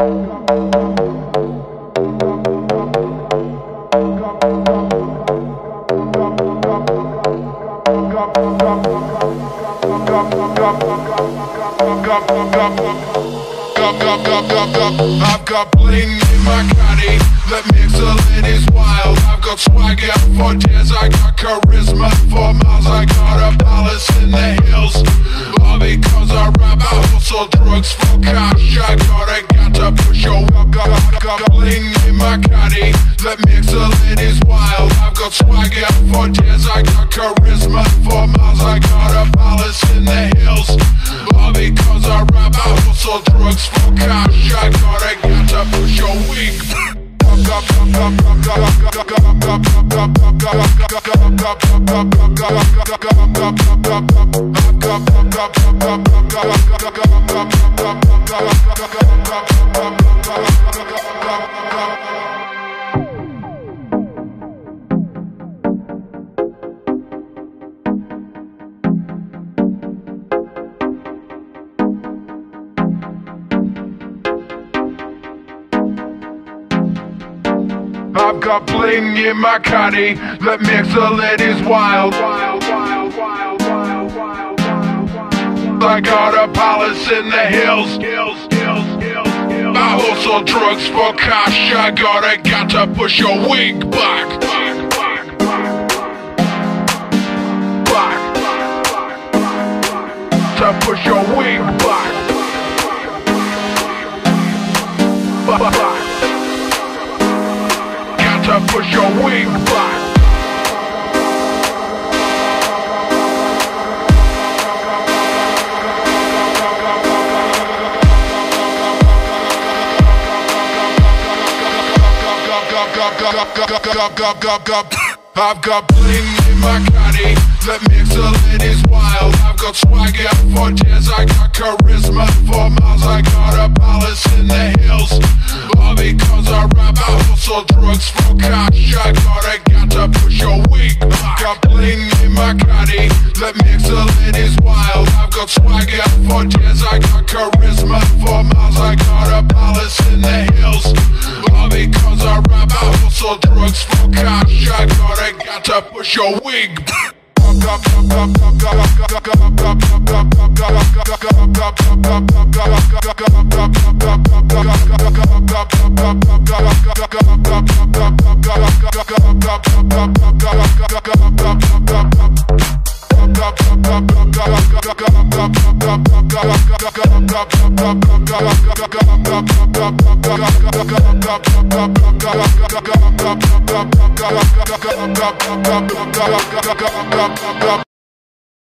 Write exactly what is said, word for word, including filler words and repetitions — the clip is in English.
I've got bling in my caddy that makes the ladies wild. I've got swagger for days, I got charisma for miles. I got a palace in the hills, all because I rap. I hustle drugs for cash. I gotta got to push your up. Got, got bling in my caddy that makes the ladies wild. I've got swagger for days, I got charisma for miles. I got a palace in the hills, all because I rap. I hustle drugs for cash. I gotta got to push your weak. I've got bling in my caddy that makes the ladies wild. I got a palace in the hills, I hustle drugs for cash. I gotta got to push your wig back. Back. To push your wig back. Back. To push your wing back. I've got bling in my caddy that makes the ladies wild. I've got swagger for days, I got charisma for miles. I got a palace in the hills, all because I rap. I hustle drugs for cash. I gotta got to push your weak. Got bling in my caddy that makes the ladies wild. I've got swagger for days, I got charisma for miles. I got a palace in the hills, all because I rap. I hustle drugs for cash. I gotta got to push your wig.